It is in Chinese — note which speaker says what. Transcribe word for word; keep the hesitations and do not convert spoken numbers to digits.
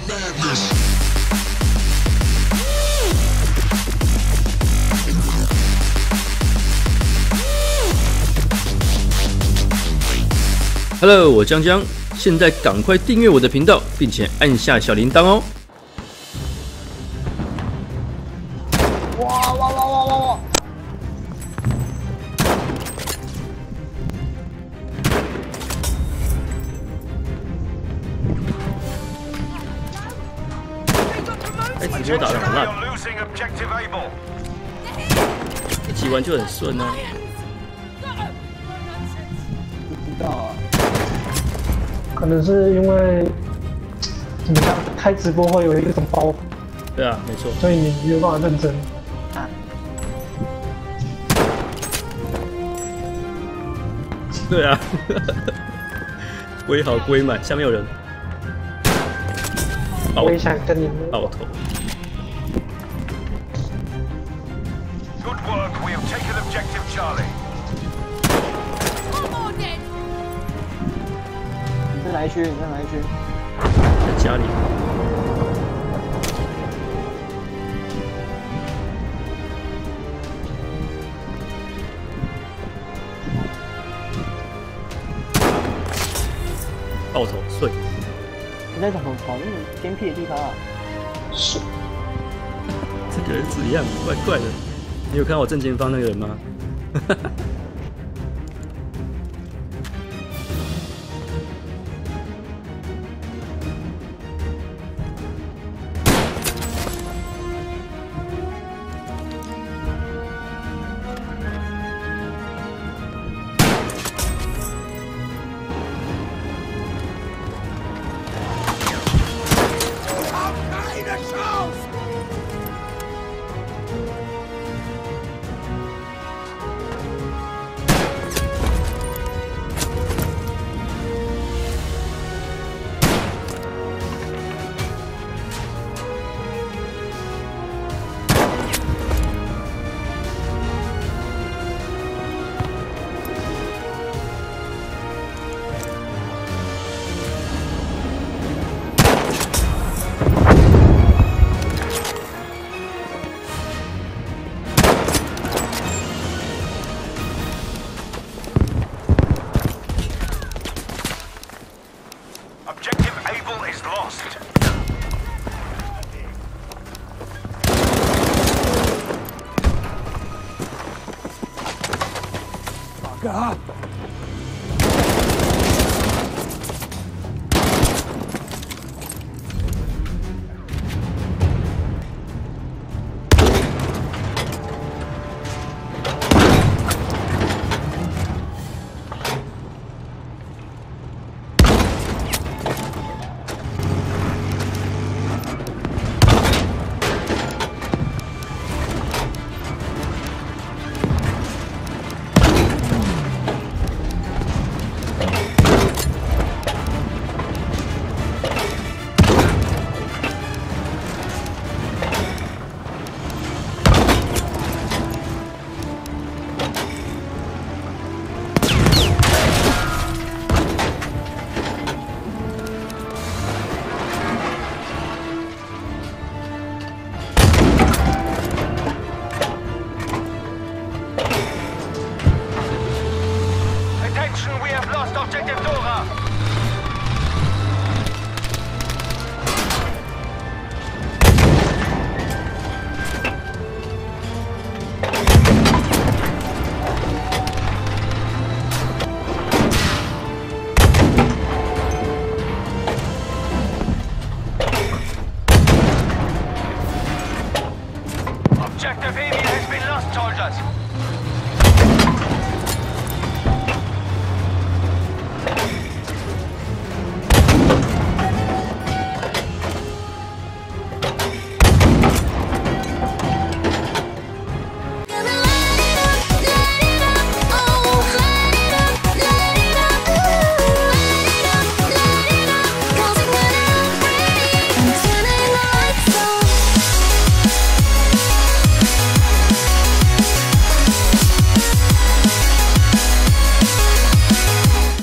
Speaker 1: Hello， 我江江，现在赶快订阅我的频道，并且按下小铃铛哦。
Speaker 2: 哇哇哇哇哇哇！
Speaker 1: 哎，直播打得很烂，一起玩就很顺啊。
Speaker 2: 不知道啊，
Speaker 3: 可能是因为怎么讲，开直播会有一种包袱，
Speaker 1: 对啊，没错，
Speaker 3: 所以你没有办法认真。
Speaker 2: 啊，
Speaker 1: 对啊，龟好龟满，下面有人，
Speaker 3: 我也想跟你们
Speaker 1: 爆头。
Speaker 4: Good work. We have taken objective Charlie.
Speaker 2: 你在哪一区？你在哪一区？
Speaker 1: 在家里。爆头碎。
Speaker 2: 你在找跑那么偏僻的地方啊？
Speaker 3: 是。
Speaker 1: 这个人字一样怪怪的。你有看到我正前方那个人吗？
Speaker 4: Objective Able is lost.
Speaker 5: Fuck up.